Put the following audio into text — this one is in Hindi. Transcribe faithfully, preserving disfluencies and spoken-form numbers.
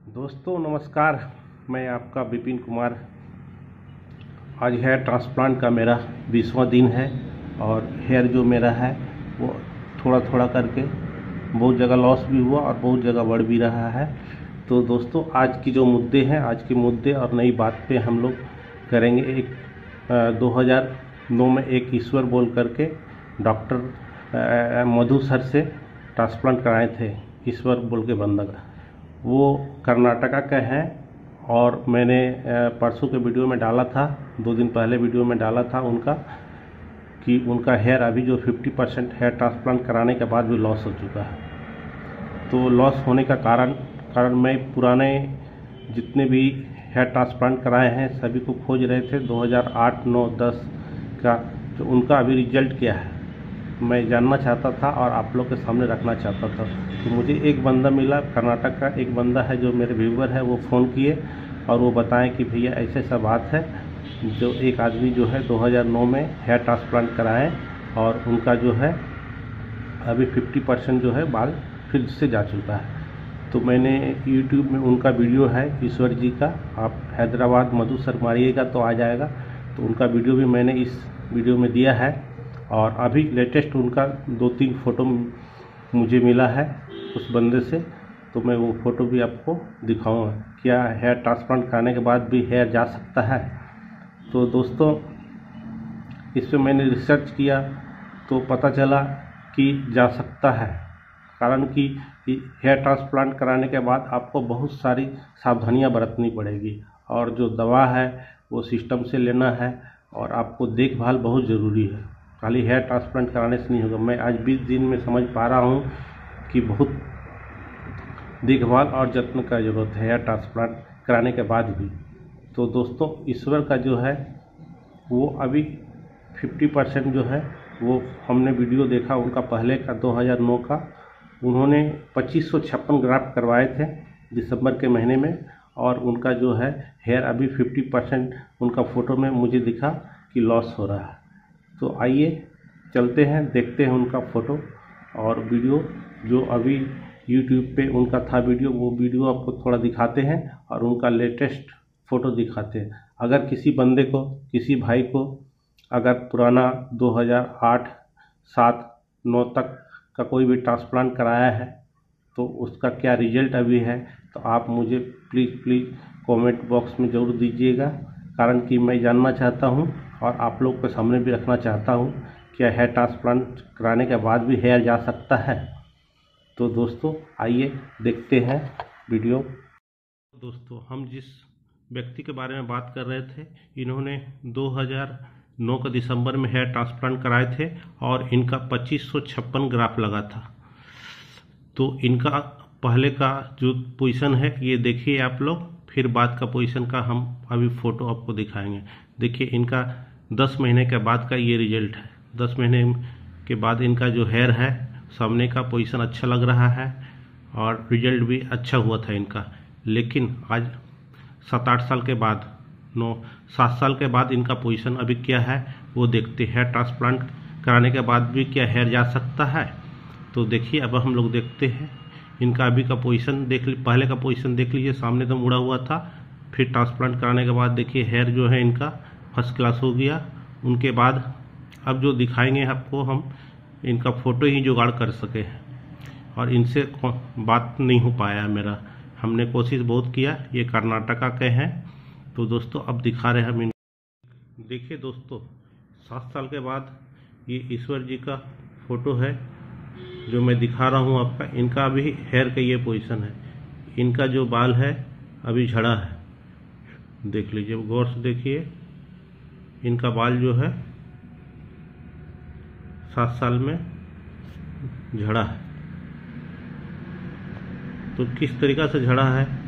दोस्तों नमस्कार, मैं आपका विपिन कुमार। आज हेयर ट्रांसप्लांट का मेरा बीसवां दिन है और हेयर जो मेरा है वो थोड़ा थोड़ा करके बहुत जगह लॉस भी हुआ और बहुत जगह बढ़ भी रहा है। तो दोस्तों आज की जो मुद्दे हैं, आज के मुद्दे और नई बात पे हम लोग करेंगे। एक दो हज़ार नौ में एक ईश्वर बोल करके डॉक्टर मधु सर से ट्रांसप्लांट कराए थे। ईश्वर बोल के बंदा का, वो कर्नाटका के हैं और मैंने परसों के वीडियो में डाला था, दो दिन पहले वीडियो में डाला था उनका कि उनका हेयर अभी जो पचास परसेंट हेयर ट्रांसप्लांट कराने के बाद भी लॉस हो चुका है। तो लॉस होने का कारण कारण मैं पुराने जितने भी हेयर ट्रांसप्लांट कराए हैं सभी को खोज रहे थे। दो हज़ार आठ, नौ, दस का जो उनका अभी रिजल्ट क्या है मैं जानना चाहता था और आप लोग के सामने रखना चाहता था। तो मुझे एक बंदा मिला, कर्नाटक का एक बंदा है जो मेरे व्यूवर है, वो फ़ोन किए और वो बताएं कि भैया ऐसे ऐसा बात है। जो एक आदमी जो है दो हज़ार नौ में हेयर ट्रांसप्लांट कराएं और उनका जो है अभी पचास परसेंट जो है बाल फिर से जा चुका है। तो मैंने यूट्यूब में उनका वीडियो है ईश्वर जी का, आप हैदराबाद मधु सर मारिएगा तो आ जाएगा। तो उनका वीडियो भी मैंने इस वीडियो में दिया है और अभी लेटेस्ट उनका दो तीन फ़ोटो मुझे मिला है उस बंदे से, तो मैं वो फ़ोटो भी आपको दिखाऊंगा। क्या हेयर ट्रांसप्लांट कराने के बाद भी हेयर जा सकता है? तो दोस्तों इस पर मैंने रिसर्च किया तो पता चला कि जा सकता है। कारण कि हेयर ट्रांसप्लांट कराने के बाद आपको बहुत सारी सावधानियां बरतनी पड़ेगी और जो दवा है वो सिस्टम से लेना है और आपको देखभाल बहुत ज़रूरी है। खाली हेयर ट्रांसप्लांट कराने से नहीं होगा। मैं आज बीस दिन में समझ पा रहा हूँ कि बहुत देखभाल और जत्न का ज़रूरत है हेयर ट्रांसप्लांट कराने के बाद भी। तो दोस्तों ईश्वर का जो है वो अभी पचास परसेंट जो है वो हमने वीडियो देखा उनका पहले का दो हज़ार नौ का, उन्होंने पच्चीस सौ छप्पन ग्राफ्ट करवाए थे दिसंबर के महीने में और उनका जो है हेयर अभी पचास परसेंट उनका फ़ोटो में मुझे दिखा कि लॉस हो रहा है। तो आइए चलते हैं, देखते हैं उनका फ़ोटो और वीडियो जो अभी यूट्यूब पे उनका था वीडियो, वो वीडियो आपको थोड़ा दिखाते हैं और उनका लेटेस्ट फ़ोटो दिखाते हैं। अगर किसी बंदे को, किसी भाई को अगर पुराना दो हज़ार आठ, सात, नौ तक का कोई भी ट्रांसप्लांट कराया है तो उसका क्या रिजल्ट अभी है, तो आप मुझे प्लीज़ प्लीज़ कमेंट बॉक्स में ज़रूर दीजिएगा। कारण कि मैं जानना चाहता हूं और आप लोग के सामने भी रखना चाहता हूं क्या हेयर ट्रांसप्लांट कराने के बाद भी हेयर जा सकता है। तो दोस्तों आइए देखते हैं वीडियो। दोस्तों हम जिस व्यक्ति के बारे में बात कर रहे थे, इन्होंने दो हज़ार नौ का दिसंबर में हेयर ट्रांसप्लांट कराए थे और इनका पच्चीस सौ छप्पन ग्राफ लगा था। तो इनका पहले का जो पोजीशन है ये देखिए आप लोग, फिर बाद का पोजीशन का हम अभी फ़ोटो आपको दिखाएंगे। देखिए इनका दस महीने के बाद का ये रिजल्ट है। दस महीने के बाद इनका जो हेयर है सामने का पोजीशन अच्छा लग रहा है और रिजल्ट भी अच्छा हुआ था इनका। लेकिन आज सात आठ साल के बाद, नौ सात साल के बाद इनका पोजीशन अभी क्या है वो देखते हैं। हेयर ट्रांसप्लांट कराने के बाद भी क्या हेयर जा सकता है? तो देखिए अब हम लोग देखते हैं इनका अभी का पोजीशन देख ली, पहले का पोजीशन देख लीजिए, सामने तो मुड़ा हुआ था। फिर ट्रांसप्लांट कराने के बाद देखिए हेयर जो है इनका फर्स्ट क्लास हो गया। उनके बाद अब जो दिखाएंगे आपको हम, इनका फ़ोटो ही जुगाड़ कर सके हैं और इनसे बात नहीं हो पाया मेरा। हमने कोशिश बहुत किया, ये कर्नाटका के हैं। तो दोस्तों अब दिखा रहे हैं हम इन देखिए दोस्तों सात साल के बाद ये ईश्वर जी का फ़ोटो है जो मैं दिखा रहा हूँ आपका। इनका अभी हेयर का ये पोजीशन है। इनका जो बाल है अभी झड़ा है, देख लीजिए, गौर से देखिए। इनका बाल जो है सात साल में झड़ा है। तो किस तरीक़ा से झड़ा है